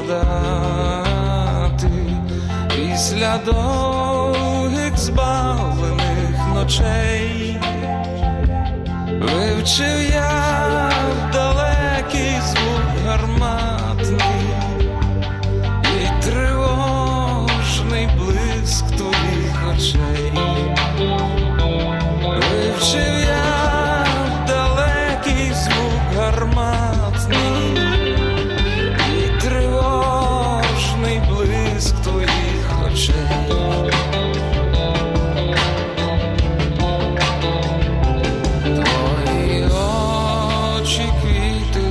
згадати після довгих збавлених ночей. Вивчив я далекий звук гарматний і тривожний блиск твоїх очей. Вивчив я далекий звук гарматний і тривожний блиск твоїх очей. Твої очі квіти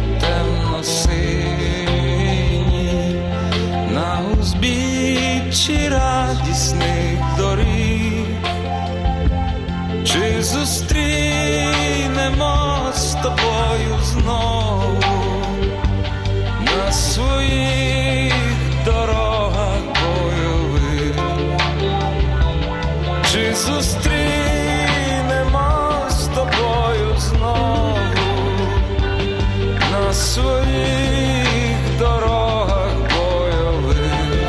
темно-сині на узбіччі радісних доріг. Чи зустрінемо з тобою знову на своїх дорогах бойових? Чи зустрінемо з тобою знову на своїх дорогах бойових?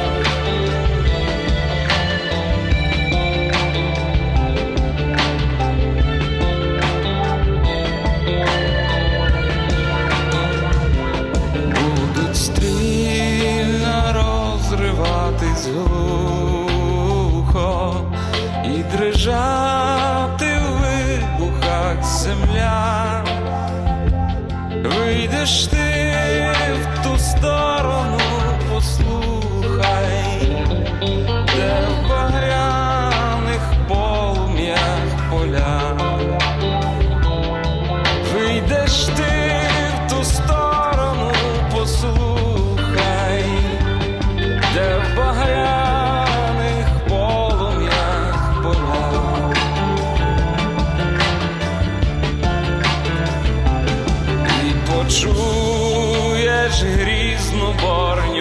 Будуть стрільно розриватись глухо і дрижати в вибухах земля. Вийдеш ти в ту сторону, послухай, де в багряних полум'ях поля. Вийдеш ти в ту сторону, послухай, де в багряних полум'ях поля. І почуєш грізну борню